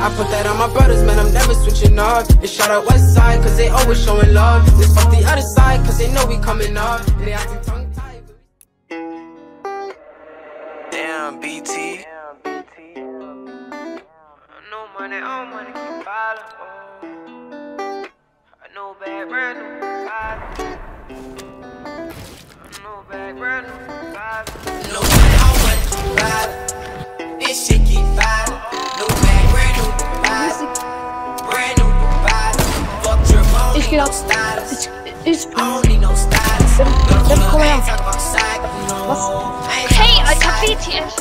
I put that on my brothers, man, I'm never switching up. And shout out West Side, cause they always showing love. This fuck the other side, cause they know we coming up. And they acting tongue tied. Damn, BT. No money, all money, keep filing. I know bad brand new filing. I know bad brand new filing. No money, all money, keep filing. This shit keep filing. No bag, brand new filing. Brand new filing. Fuck your phone, need no stylist. I don't need no stylist. Hey, I have BTS.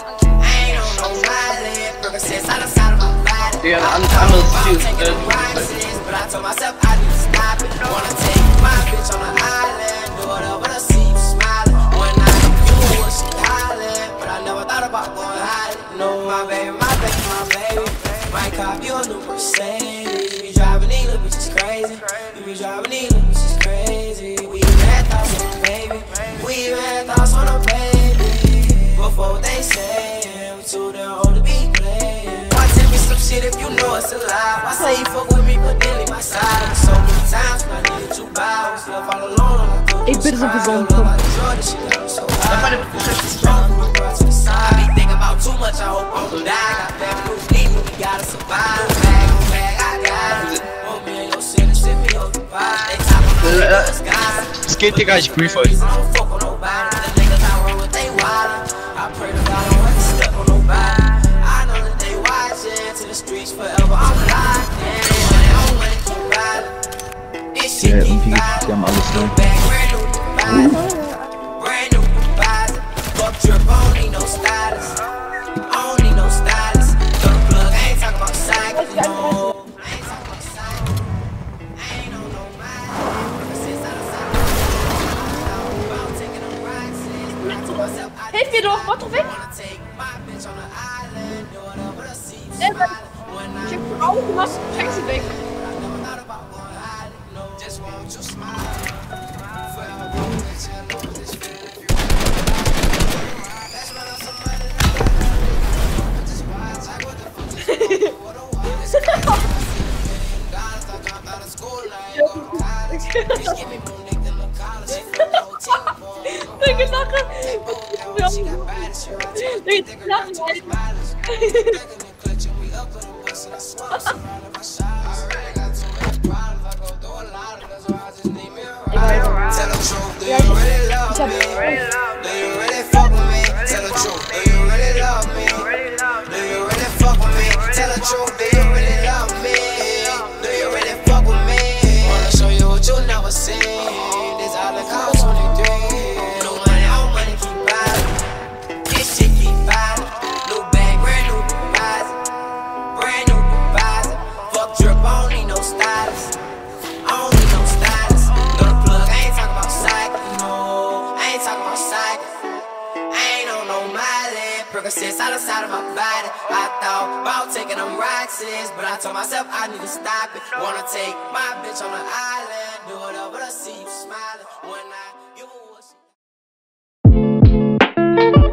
Yeah, I'm shoot. But I told myself I need to stop it. Wanna take my bitch on the island, do whatever to see you smiling. When I knew what she hollering, but I never thought about going hiding. No, my baby, my baby, my baby. Might cop you a new Mercedes. You be driving these little bitches crazy. You be driving these little bitches crazy. We even had thoughts on a baby. We even had thoughts on a baby. Before they say we too damn old to be playing. Shit if you know it's alive. I say you fuck with me, but then leave my side. So many times when I needed you by, I was left all alone. I bit of his own I be thinking about too much, I hope I don't die. Got family who's leaving, we gotta survive. Bag on bag, I got it. Want me in your city, send me your vibe. They top on the skies. Skate guys, grief I don't fuck on nobody. The niggas I run with, they wild. I pray to God I don't have to step on nobody. To the streets forever, I'm locked in. I'm money, keep riding. This shit keep riding. No bag, brand new deposit. Brand new deposit. Fuck drip, I don't need no stylist. I don't need no stylist. Go to plug, I ain't talking about cycles, no. I ain't talking about cycles. I ain't on no mind. Ever since I decided I'm taking a ride since. But I told myself I Hilf mir doch, warte weg! wanna take my bitch on the island. Do whatever to see you Ich smile. hab Augen, was? Check sie weg! Danke, Sache! Tell the truth, do you really love me? Do you really fuck with me? Tell the truth, do you really love me? Do you really fuck with me? Tell the truth, do you really love me? Do you really fuck with me? Wanna show you what you never seen. This all the cost 23. No money, all money keep buying. This shit keep buying. New bag, brand new deposit. Brand new deposit. Fuck drip, I don't need no stylist. I don't need no stylist. Go to plug, I ain't talking about cycle, no. I ain't talking about cycle. I ain't on no mileage. Percocets out the side of my body. I thought about taking them Roxys, but I told myself I need to stop it. Wanna take my bitch on the island, do whatever to see you smiling. When I give her what she